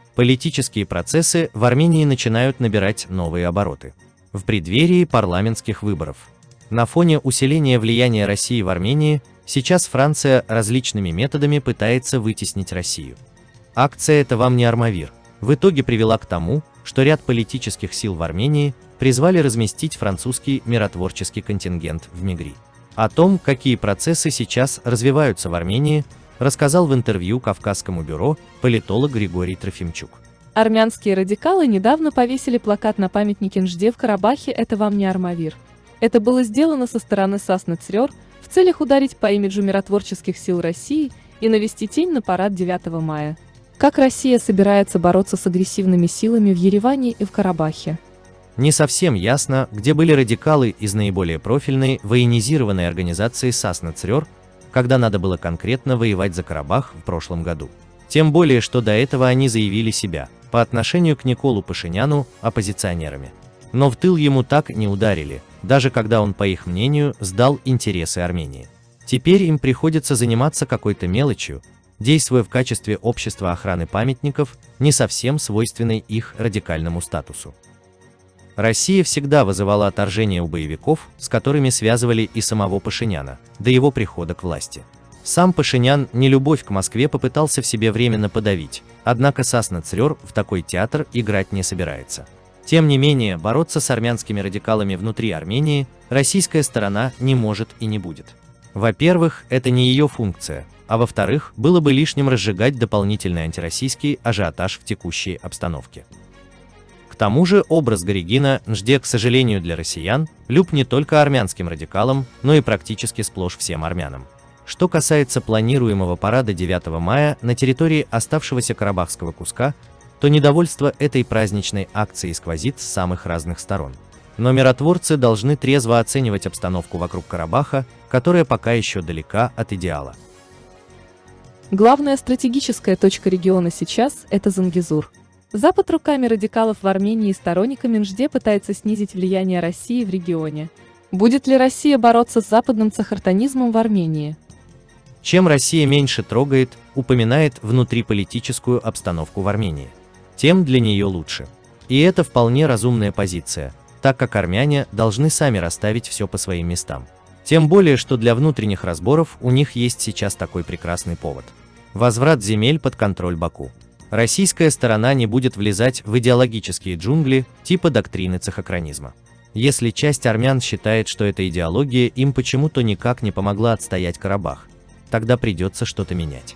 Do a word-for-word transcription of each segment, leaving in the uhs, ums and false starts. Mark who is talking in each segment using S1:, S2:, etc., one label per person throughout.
S1: Политические процессы в Армении начинают набирать новые обороты. В преддверии парламентских выборов. На фоне усиления влияния России в Армении, сейчас Франция различными методами пытается вытеснить Россию. Акция «Это вам не Армавир» в итоге привела к тому, что ряд политических сил в Армении призвали разместить французский миротворческий контингент в Мигри. О том, какие процессы сейчас развиваются в Армении, рассказал в интервью Кавказскому бюро политолог Григорий Трофимчук.
S2: Армянские радикалы недавно повесили плакат на памятнике Нжде в Карабахе «Это вам не Армавир». Это было сделано со стороны Сасны Црёр в целях ударить по имиджу миротворческих сил России и навести тень на парад девятого мая. Как Россия собирается бороться с агрессивными силами в Ереване и в Карабахе?
S1: Не совсем ясно, где были радикалы из наиболее профильной военизированной организации Сасна Црёр, когда надо было конкретно воевать за Карабах в прошлом году. Тем более, что до этого они заявили себя, по отношению к Николу Пашиняну, оппозиционерами. Но в тыл ему так не ударили, даже когда он, по их мнению, сдал интересы Армении. Теперь им приходится заниматься какой-то мелочью, действуя в качестве общества охраны памятников, не совсем свойственной их радикальному статусу. Россия всегда вызывала отторжение у боевиков, с которыми связывали и самого Пашиняна, до его прихода к власти. Сам Пашинян нелюбовь к Москве попытался в себе временно подавить, однако Сасна Црёр в такой театр играть не собирается. Тем не менее, бороться с армянскими радикалами внутри Армении российская сторона не может и не будет. Во-первых, это не ее функция, а во-вторых, было бы лишним разжигать дополнительный антироссийский ажиотаж в текущей обстановке. К тому же образ Горегина Нжде, к сожалению для россиян, люб не только армянским радикалам, но и практически сплошь всем армянам. Что касается планируемого парада девятого мая на территории оставшегося карабахского куска, то недовольство этой праздничной акцией сквозит с самых разных сторон. Но миротворцы должны трезво оценивать обстановку вокруг Карабаха, которая пока еще далека от идеала.
S2: Главная стратегическая точка региона сейчас – это Зангезур. Запад руками радикалов в Армении и сторонниками Нжде пытается снизить влияние России в регионе. Будет ли Россия бороться с западным цахартанизмом в Армении?
S1: Чем Россия меньше трогает, упоминает внутриполитическую обстановку в Армении, тем для нее лучше. И это вполне разумная позиция, так как армяне должны сами расставить все по своим местам. Тем более, что для внутренних разборов у них есть сейчас такой прекрасный повод. Возврат земель под контроль Баку. Российская сторона не будет влезать в идеологические джунгли типа доктрины цахокранизма. Если часть армян считает, что эта идеология им почему-то никак не помогла отстоять Карабах, тогда придется что-то менять.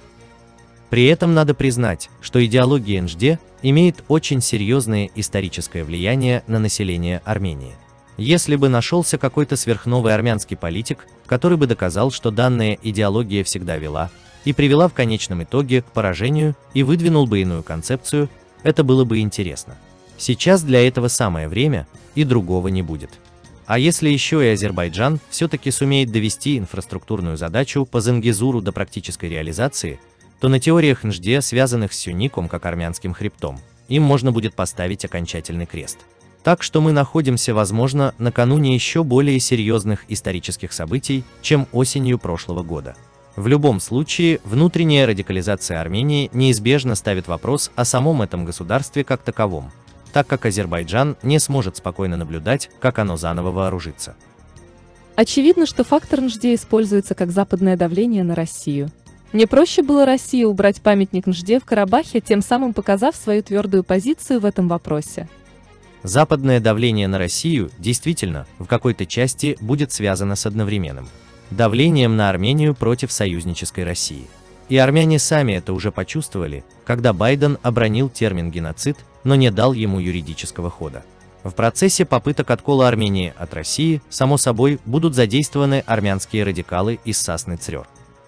S1: При этом надо признать, что идеология Нжде имеет очень серьезное историческое влияние на население Армении. Если бы нашелся какой-то сверхновый армянский политик, который бы доказал, что данная идеология всегда вела и привела в конечном итоге к поражению и выдвинул бы иную концепцию, это было бы интересно. Сейчас для этого самое время, и другого не будет. А если еще и Азербайджан все-таки сумеет довести инфраструктурную задачу по Зангезуру до практической реализации, то на теориях Нжде, связанных с Сюником как армянским хребтом, им можно будет поставить окончательный крест. Так что мы находимся, возможно, накануне еще более серьезных исторических событий, чем осенью прошлого года. В любом случае, внутренняя радикализация Армении неизбежно ставит вопрос о самом этом государстве как таковом, так как Азербайджан не сможет спокойно наблюдать, как оно заново вооружится.
S2: Очевидно, что фактор Нжде используется как западное давление на Россию. Не проще было России убрать памятник Нжде в Карабахе, тем самым показав свою твердую позицию в этом вопросе.
S1: Западное давление на Россию действительно в какой-то части будет связано с одновременным давлением на Армению против союзнической России. И армяне сами это уже почувствовали, когда Байден обронил термин «геноцид», но не дал ему юридического хода. В процессе попыток откола Армении от России, само собой, будут задействованы армянские радикалы из Сасны Црёр.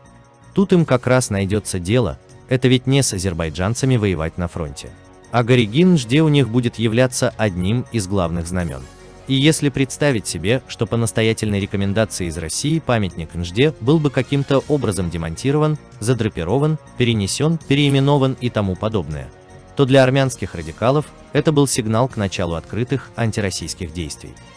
S1: Тут им как раз найдется дело, это ведь не с азербайджанцами воевать на фронте. А Горегин Нжде у них будет являться одним из главных знамен. И если представить себе, что по настоятельной рекомендации из России памятник Нжде был бы каким-то образом демонтирован, задрапирован, перенесен, переименован и тому подобное, то для армянских радикалов это был сигнал к началу открытых антироссийских действий.